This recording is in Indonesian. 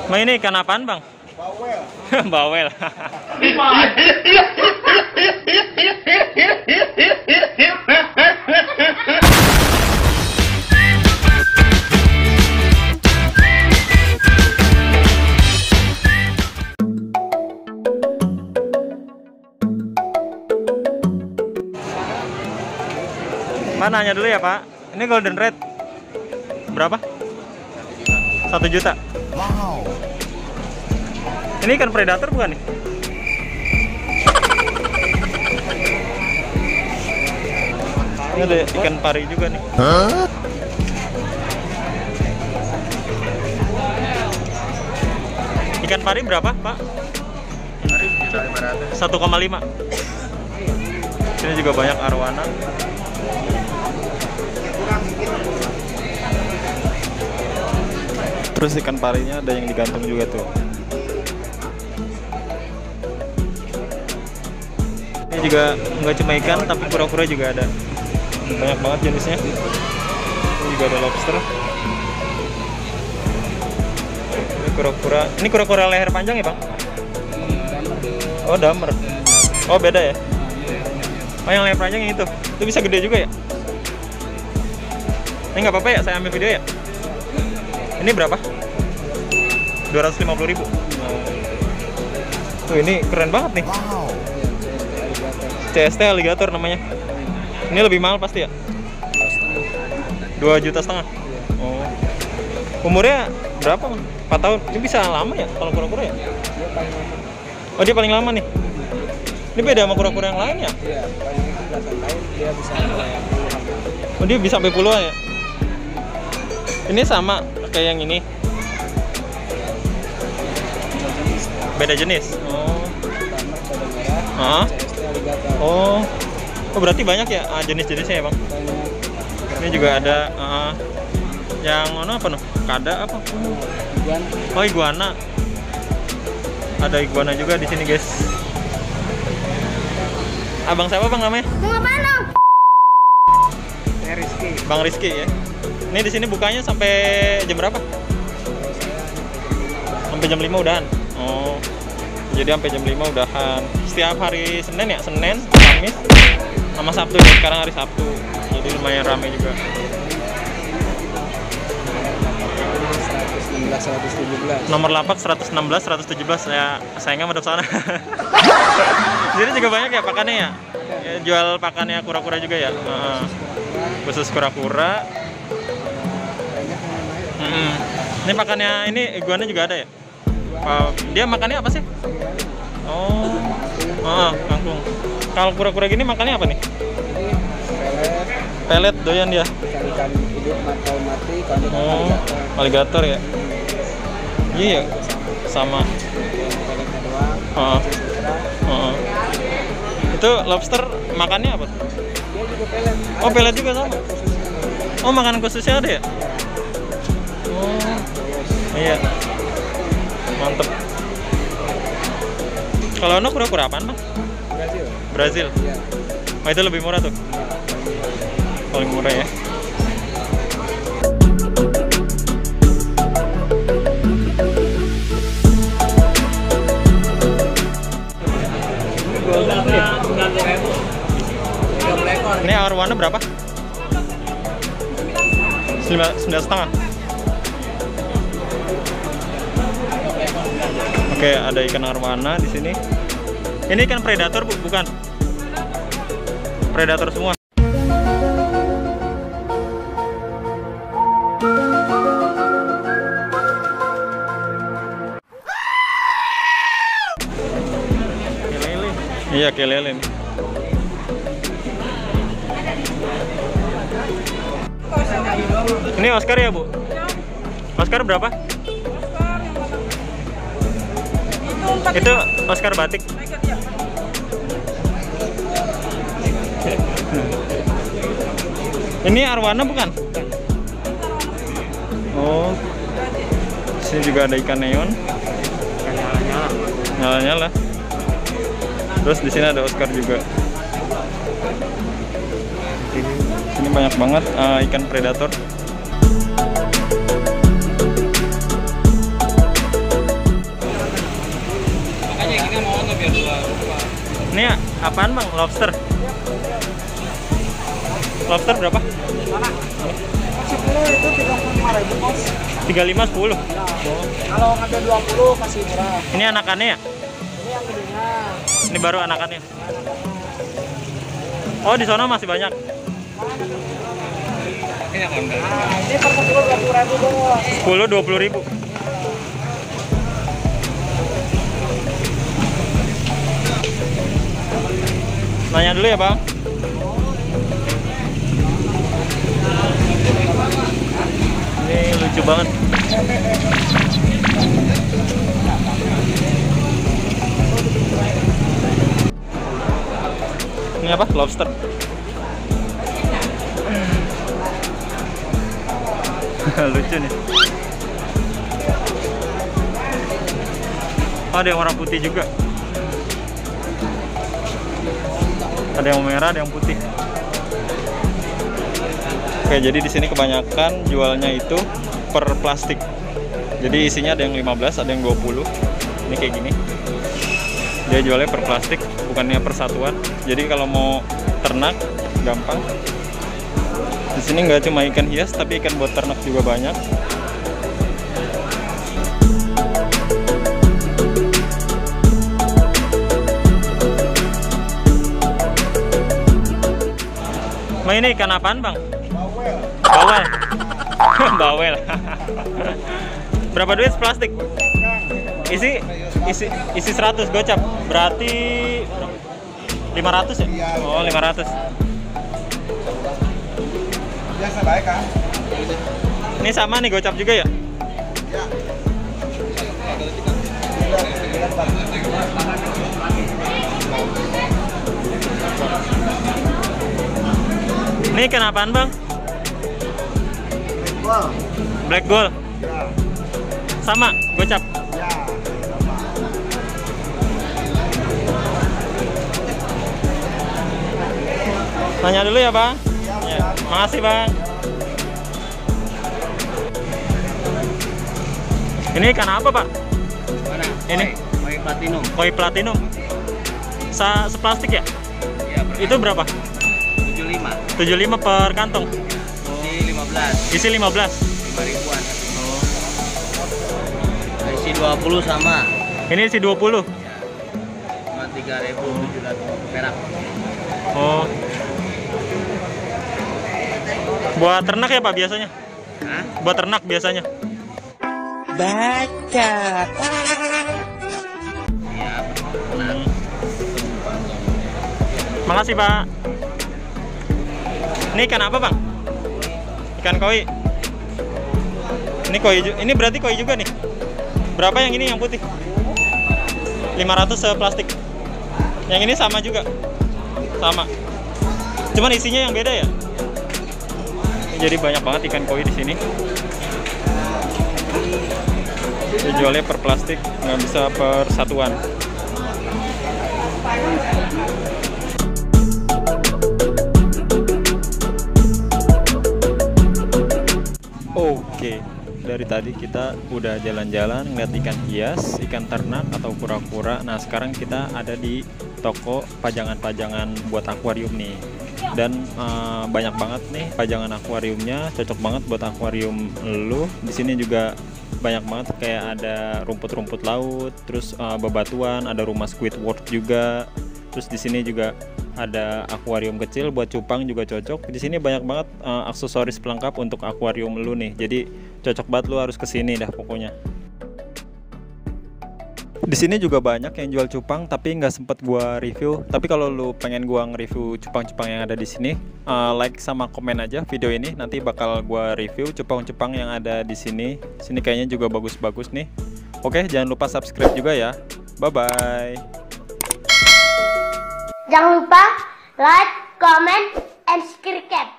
Nah, ini ikan apaan, Bang? Bawel. Bawel. Pak, nanya dulu ya, Pak. Ini golden red berapa? 1 juta. Wow. Ini ikan predator bukan nih? Ini ada ikan pari juga nih. Hah? Ikan pari berapa, Pak? 1,5. Ini juga banyak arwana. Terus ikan parinya ada yang digantung juga tuh. Ini juga nggak cuma ikan, tapi kura-kura juga ada. Banyak banget jenisnya. Ini juga ada lobster. Ini kura-kura. Ini kura-kura leher panjang ya, Bang? Oh, damer. Oh, beda ya? Oh, yang leher panjang yang itu. Itu bisa gede juga ya? Ini nggak apa-apa ya, saya ambil video ya? Ini berapa? 250.000. Tuh, ini keren banget nih. Wow. CST alligator namanya. Ini lebih mahal pasti ya? 2,5 juta. Oh. Umurnya berapa? 4 tahun. Ini bisa lama ya kalau kura-kura ya? Oh, dia paling lama nih. Ini beda sama kura-kura yang lain ya? Iya, paling itu belasan tahun dia bisa sampai puluhan. Oh, dia bisa sampai puluhan ya? Ini sama kayak yang ini. Beda jenis. Oh. Damer pada merah, Hah? CST alligator. Oh. Oh, berarti banyak ya jenis-jenisnya ya, Bang? Banyak. Ini juga ada yang mana apa noh? Kada apa? Iguan. Oh, iguana. Ada iguana juga di sini, guys. Abang siapa, Bang, namanya? Rizky. Bang Rizky ya. Ini di sini bukanya sampai jam berapa? Sampai jam 5 udahan. Oh. Jadi sampai jam 5 udahan. Setiap hari Senin ya? Senin, Kamis, sama Sabtu ya. Sekarang hari Sabtu. Jadi lumayan ramai juga. 116, 117. Nomor lapak 116, 117 ya, sayangnya madep sana. Jadi juga banyak ya pakannya ya? Ya, jual pakannya kura-kura juga ya? Khusus kura-kura. Ini pakannya, ini iguana juga ada ya? Dia makannya apa sih? Oh, kangkung. Kalau kura-kura gini makannya apa nih? Ini pelet, Pelet doyan dia. ikan-ikan hidup atau mati, kalau Oh, alligator ya? Iya, sama. peletnya doang. Citra. Itu lobster makannya apa? Dia juga pelet. Oh, pelet juga sama. Ada khususnya. Oh, makanan khususnya ada ya? Oh, iya. Mantep. Kalau ono kura-kura apaan, Bang? Brazil. Brazil. Iya. Oh, itu lebih murah tuh. Paling murah ya. Ini arwana berapa? 9,5. Oke, ada ikan arwana di sini. Ini ikan predator, Bu, bukan? Predator semua. Kelele. Iya, kelele nih. Ini Oscar ya, Bu? Oscar berapa? Itu Oscar batik. Ini arwana bukan? Oh. Sini juga ada ikan neon. Nyala-nyala. Terus di sini ada Oscar juga. Ini banyak banget ikan predator. Apaan bang? Lobster. Lobster berapa? Mana? 10 itu 35.000 bos. 35 10. Ya. Kalau ngambil 20 kasih murah. Ini anakannya ya? Ini yang gedenya. Ini baru anakannya. Oh di sana masih banyak. Nah, ini per 10 20.000 bos. 10 20.000. Nanya dulu ya bang. Ini lucu banget. Ini apa? Lobster. Lucu nih. Oh, ada yang warna putih juga. Ada yang merah, ada yang putih. Oke, jadi di sini kebanyakan jualnya itu per plastik. Jadi isinya ada yang 15, ada yang 20. Ini kayak gini. Dia jualnya per plastik, bukannya per satuan. Jadi kalau mau ternak gampang. Di sini nggak cuma ikan hias, tapi ikan buat ternak juga banyak. Nah, ini ikan apaan bang? Bawel. Bawel. Bawel. Berapa duit plastik? Isi 100 gocap. Berarti 500 ya? Oh, 500. Biasa baik kan? Ini sama nih gocap juga ya? Ya. Ini ikan apaan bang? Wow. Black gold. Ya. Sama gocap. Ya. Tanya dulu ya bang. Ya, makasih bang. Ini ikan apa pak? Mana? Ini Koi platinum. koi platinum. Seplastik ya? Iya, Itu berapa? 75. 75 per kantong. Isi 15. Isi 15. 5 ribuan. Isi 20 sama. Ini isi 20. Cuma 3.700 perak. Oh. Buat ternak ya pak biasanya? Hah? Buat ternak biasanya. Baca. Iya. Makasih pak. Ini ikan apa bang? Ikan koi. Ini koi. Ini berarti koi juga nih. Berapa yang ini yang putih? 500 seplastik. Yang ini sama juga. Sama. Cuman isinya yang beda ya. Jadi banyak banget ikan koi di sini. Dijualnya per plastik, nggak bisa per satuan. Oke, dari tadi kita udah jalan-jalan ngeliat ikan hias, ikan ternak atau kura-kura. Nah sekarang kita ada di toko pajangan-pajangan buat akuarium nih. Dan banyak banget nih pajangan akuariumnya, cocok banget buat akuarium lu. Di sini juga banyak banget, kayak ada rumput-rumput laut, terus bebatuan, ada rumah Squidward juga. Terus di sini juga ada akuarium kecil buat cupang juga cocok. Di sini banyak banget aksesoris pelengkap untuk akuarium lu nih. Jadi cocok banget, lu harus kesini dah pokoknya. Di sini juga banyak yang jual cupang, tapi nggak sempet gua review. Tapi kalau lu pengen gua nge-review cupang-cupang yang ada di sini, like sama komen aja video ini. Nanti bakal gua review cupang-cupang yang ada di sini. Sini kayaknya juga bagus-bagus nih. Oke, jangan lupa subscribe juga ya. Bye bye. Jangan lupa like, comment, and subscribe.